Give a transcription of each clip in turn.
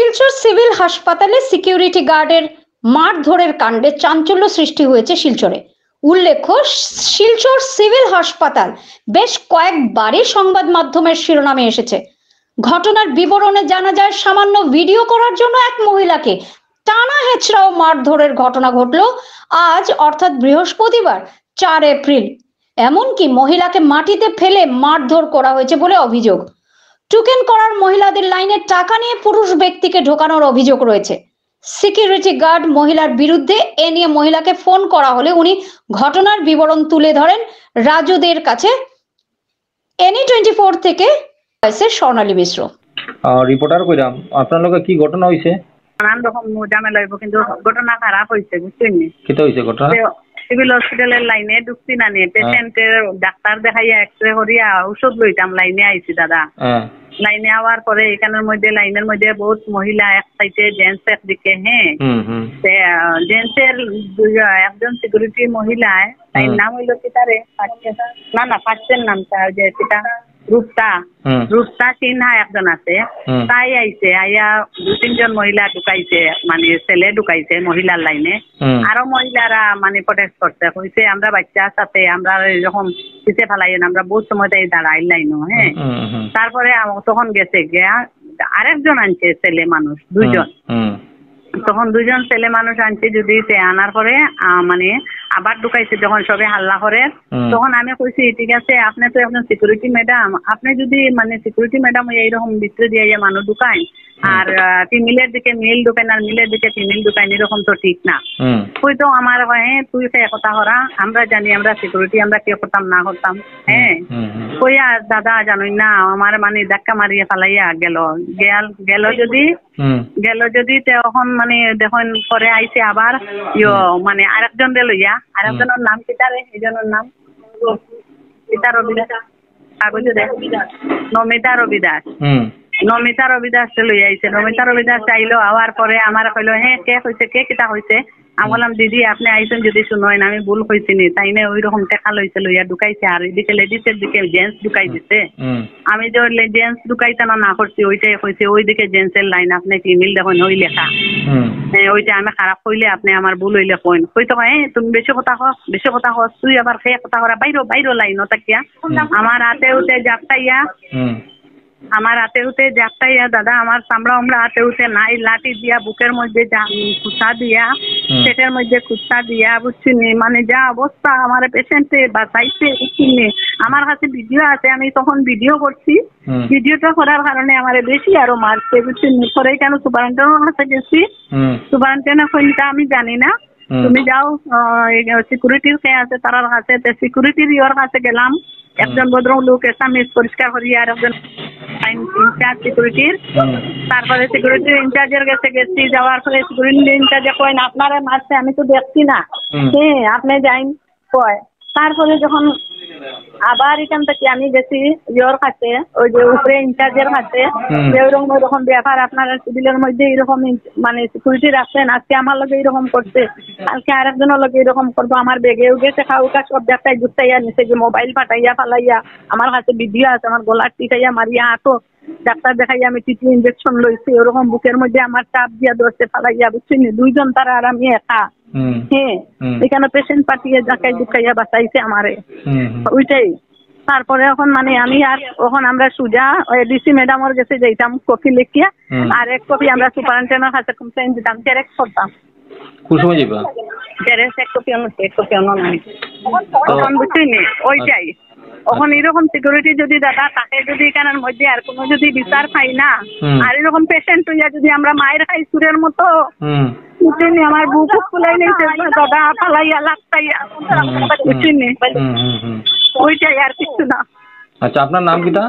Silchar civil হাসপাতালে security গার্ডের মারধরের কাণ্ডে চাঞ্চল্য সৃষ্টি হয়েছে শিলচরে। উল্লেখ্য, শিলচর সিভিল হাসপাতাল বেশ কয়েকবারই সংবাদ মাধ্যমের শিরোনামে এসেছে। ঘটনার বিবরণে জানা যায়, সামান্য ভিডিও করার জন্য এক মহিলাকে টানা হেঁচড়া ও মারধরের ঘটনা ঘটল আজ অর্থাৎ বৃহস্পতিবার 4 এপ্রিল। এমনকি মহিলাকে মাটিতে ফেলে মারধর করা হয়েছে বলে অভিযোগ। টোকেন করার মহিলাদের লাইনে টাকা নিয়ে পুরুষ ব্যক্তিকে ঢোকানোর অভিযোগ রয়েছে। সিকিউরিটি গার্ড মহিলার বিরুদ্ধে এ নিয়ে মহিলাকে ফোন করা হলে উনি ঘটনার বিবরণ তুলে ধরেন রাজুদের কাছে। NE24 থেকে স্বর্ণালী মিশ্র রিপোর্টার কইরাম। আপনার লগে কি ঘটনা হইছে? নানান রকম ঝামেলা হইব, কিন্তু ঘটনা খারাপ হইছে, বুঝছেন নি? কিটা হইছে ঘটনা? সিভিল হসপিটালের লাইনে ঢুকছি না নি, পেশেন্টের ডাক্তার দেখাইয়া এক্সরে করিয়া ঔষধ লইতাম, লাইনে আইছি দাদা। লাইনে আওয়ার পরে এখানের মধ্যে লাইনের মধ্যে বহুত মহিলা, এক সাইডে জেন্টস একদিকে। হ্যাঁ, জেন্টসের একজন সিকিউরিটি মহিলা, তাই নাম হইল কি তারে না ফার্স্টের নামটা যে সেটা রূপতা সিনহা একজন আছে, তাই আইছে। আইয়া 2-3 মহিলা ঢুকাইছে, মানে ছেলে ঢুকাইছে মহিলার লাইনে। আরো মহিলারা মানে প্রটেস্ট করছে, কইছে আমরা বাচ্চার সাথে আমরা এরকম পিছে ফেলাই না, আমরা বহুত সময় তাই দাঁড়াই লাইনও। হ্যাঁ, তারপরে তখন গেছে গিয়া আরেকজন আনছে ছেলে মানুষ, 2জন। তখন 2জন ছেলে মানুষ আনছে, যদি সে আনার পরে মানে আবার ঢুকাইছে। যখন সবে হাল্লা করে, তখন আমি কইছি ঠিক আছে, আপনি তো একজন সিকিউরিটি ম্যাডাম, আপনি যদি মানে সিকিউরিটি ম্যাডাম এইরকম ভিতরে দিয়ে মানুষ ঢুকায়, আর ফিমেলের দিকে মেল ঢুকায় আর মেলের দিকে ফিমেল ঢুকায়, এরকম তো ঠিক না। তুই তো আমার তুই সে কথা করা, আমরা জানি আমরা সিকিউরিটি, আমরা কে করতাম না করতাম। হ্যাঁ, কইয়া দাদা জানোই না, আমার মানে ধাক্কা মারিয়ে ফালাইয়া গেল যদি তখন মানে দেখুন পরে আইছে আবার মানে আরেকজন লইয়া, আরেকজনের নাম কিতারে, এইজনের নাম নমিতা রবিদাস লই আইছে। নমিতা রবিদাস আইলো, আওয়ার পরে আমার কইলো হ্যাঁ কে হয়েছে, কে কিতা হয়েছে? আমি বললাম দিদি আপনি আইছেন যদি শুনোয়, আমি ভুল হয়েছি নি, তাই না ওই রকম টেকা লইছে, লইয়া ঢুকাইছে। আর এদিকে লেডিসের দিকে জেন্টস ঢুকাই দিছে। আমি যে জেন্টস ঢুকাইতে না করছি, ওইটাই কইছে ওইদিকে জেন্টসের লাইন, আপনি ফিমেল দেখুন ওই লেখা। ওইটা আমি খারাপ কইলে আপনি আমার ভুল হইলে কইন। কইতো তুমি বেশি কথা কস, তুই আবার খেয়ে কথা করা বাইরো লাইন তাকিয়া আমার হাতে উঠে জাপটাইয়া দাদা, আমার চামড়া উমড়া হাতে উঠে নাই, লাঠি দিয়া বুকের মধ্যে খুঁচা দিয়া, পেটের মধ্যে খুঁচা দিয়া, বুঝছি নি মানে যা অবস্থা আমার পেশেন্টে বাঁচাইছে। বুঝছি, আমার কাছে ভিডিও আছে, আমি তখন ভিডিও করছি। ভিডিওটা করার কারণে আমার বেশি আরো মারছে, বুঝছি নি। পরে কেন সুপারিনটেন্ডেন্টের কাছে গেছি, সুপারিনটেন্ডেন্ট কইটা আমি জানি না, তুমি যাও সিকিউরিটির কে আছে তার কাছে। সিকিউরিটির ইয়র কাছে গেলাম, একজন ভদ্রলোক এসামিস পরিষ্কার করি, আর একজন ইনচার্জ সিকিউরিটির। তারপরে সিকিউরিটির ইনচার্জের কাছে গেছি, যাওয়ার পরে সিকিউরিটি ইনচার্জে কয়েন আপনারা মারছে, আমি তো দেখছি না। হ্যাঁ, আপনি যাইন কয়। তারপরে যখন আবার এখান থেকে আমি গেছি ইয়র কাছে, ওই যে উপরে ইনচার্জের কাছে, যে ওইরকম ব্যাপার আপনারা সিভিলের মধ্যে এরকম মানে সিকিউরিটি রাখছেন, আজকে আমার লগে এরকম করছে, কালকে আরেকজনের লগে এরকম করবো। আমার বেগে গেছে খাউকা সব দেখাই গুটাইয়া নিচে, যে মোবাইল ফাটাইয়া ফালাইয়া, আমার কাছে ভিডিও আছে, আমার গলার টিকাইয়া মারিয়া আটো ডাক্তার দেখাইয়া আমি টিটি ইঞ্জেকশন লইছি, ওরকম বুকের মধ্যে আমার চাপ দিয়া ধরছে ফালাইয়া, বুঝছেন 2জন তারা আর আমি একা। হ্যাঁ, এখানে পেশেন্ট পাঠিয়ে জাকাই দুকাইয়া বাঁচাইছে আমারে, ওইটাই। তারপরে এখন মানে আমি আর ওখান আমরা সুজা ডিসি ম্যাডামের কাছে যাইতাম কপি লিখিয়া, আর এক কপি আমরা সুপারিনটেন্ডেন্টের কাছে কমপ্লেন দিতাম, জেরেক্স করতাম। এক কপি তখন বুঝছেন ওইটাই। ওখানে এরকম সিকিউরিটি যদি দাদা তাকে যদি এখানের মধ্যে আর কোনো যদি বিচার পাই না, আর এরকম পেশেন্ট হইয়া যদি আমরা মায়ের খাই সুরের মতো, বুঝছেন আমার বুক ফুলাই নিয়েছে দাদা, ফালাইয়া লাগতাইয়া, বুঝছেন ওইটাই, আর কিছু না। আচ্ছা, আপনার নাম কিটা?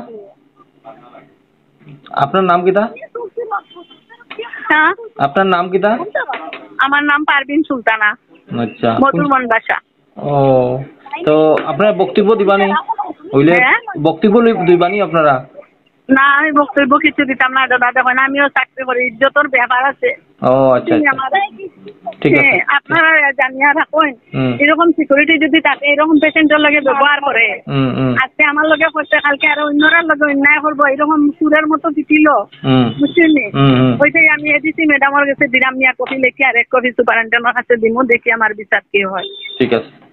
হ্যাঁ, আপনার নাম কিটা? আমার নাম পারভিন সুলতানা। আচ্ছা, মধুরমন বাসা। ও, তো আপনার বক্তব্য দিবানি হইলে বক্তব্য দিবানি আপনারা? না, আমি বক্তব্য কিছু দিতাম না দাদা, দেখুন আমিও চাকরি করি, ইজ্জতের ব্যাপার আছে। ও আচ্ছা। ঠিক আছে আপনারা জানিয়া রাখেন এরকম সিকিউরিটি যদি তাকে এরকম পেশেন্টের লগে ব্যবহার করে আজকে আমার লগে করতে কালকে আরো অন্যরা লগে অন্যায় করবো এরকম সুরের মতো দিছিল বুঝছেন ওইটাই আমি এডিসি ম্যাডামের কাছে দিলাম নিয়ে কপি লিখে আর এক কপি সুপারিনটেন্ডেন্টের কাছে দিমু দেখি আমার বিচার কি হয় ঠিক আছে